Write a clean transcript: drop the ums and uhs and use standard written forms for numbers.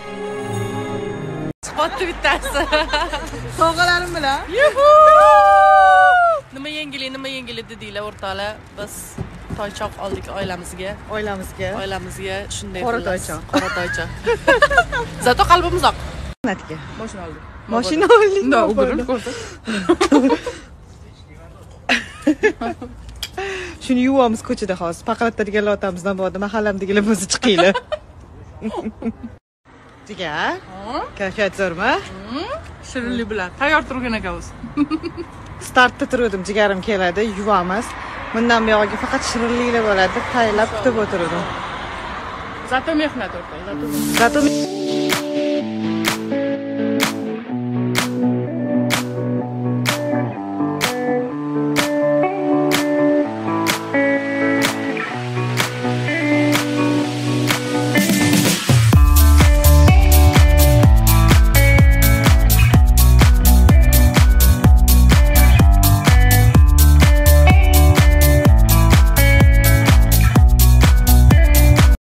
Chiqyapti bittasi. Sovg'alarim bilan. Nima yengili dedinglar o'rtoqlar. Biz toychoq oldik oilamizga. Oilamizga shunday Qora toychoq. Qora toychoq. Zato qalbimiz oq. Natga. Mashina oldik. Mashina oldik. No, o'g'lim ko'rdi. Shuni yuvamiz ko'chada hozir. Paqalatadiganlar otamiz navoda mahallamdagilar o'zi chiqinglar. Jigar. Kayfiyat zo'rmi? Shirinlik bilan tayyor turgan ekanmiz. Startda turdim, jigarim keladi, yuvamiz. Bundan buyog'iga faqat shirinliklar bo'ladi deb tayyorlab kutib o'tirdim. Zato mehnat o'rtoq. Zato